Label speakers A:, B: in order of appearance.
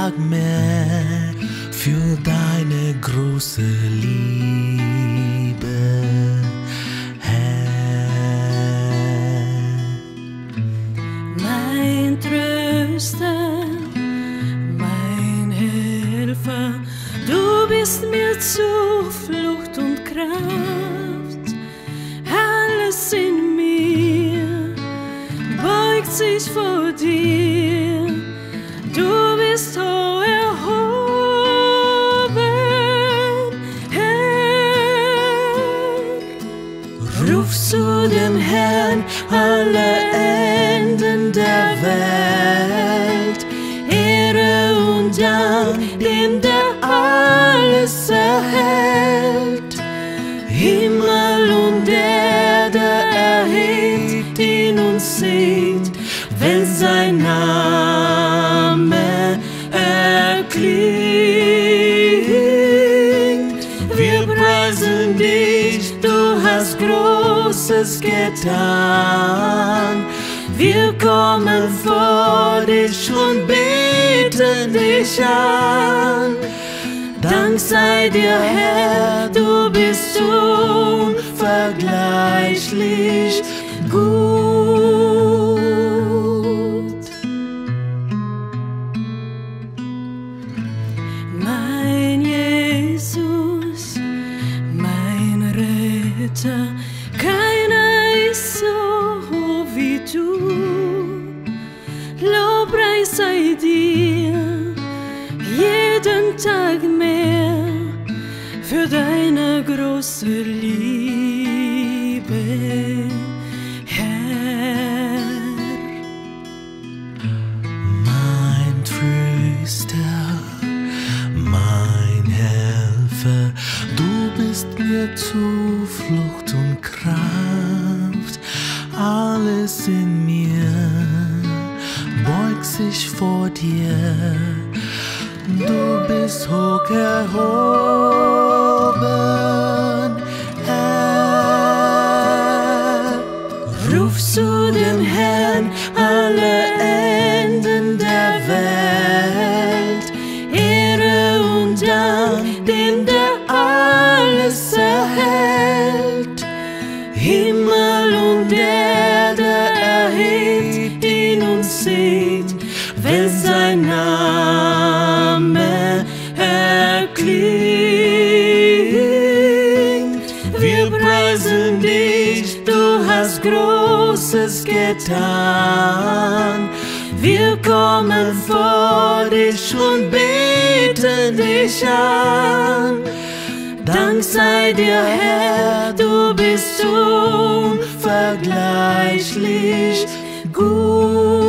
A: Tag mehr für deine große Liebe, Herr.
B: Mein Tröster, mein Helfer, du bist mir Zuflucht und Kraft. Alles in mir beugt sich vor dir. Du bist hoch erhoben, Herr.
A: Ruf zu dem Herrn alle Enden der Welt. Ehre und Dank dem, der alles erhält. Himmel und Erde erhebt ihn und singt, wenn sein Name erklingt. Wir preisen dich, du hast Großes getan. Wir kommen vor dich und beten dich an. Dank sei dir, Herr, du bist unvergleichlich gut.
B: Mein Jesus, mein Retter, keiner ist so hoch wie du. Lobpreis sei dir jeden Tag mehr für deine große Liebe, Herr.
A: Mein Tröster, mein Helfer, du bist mir Zuflucht und Kraft. Alles in mir beugt sich vor dir. Du bist hoch erhoben, Herr. Ruf zu dem Herrn alle Enden der Welt. Ehre und Dank dem, der alles erhält. Himmel und Erde erhebt ihn und singt, wenn sein Name erklingt. Wir preisen dich, du hast Großes getan. Wir kommen vor dich und beten dich an. Dank sei dir, Herr, du bist unvergleichlich gut.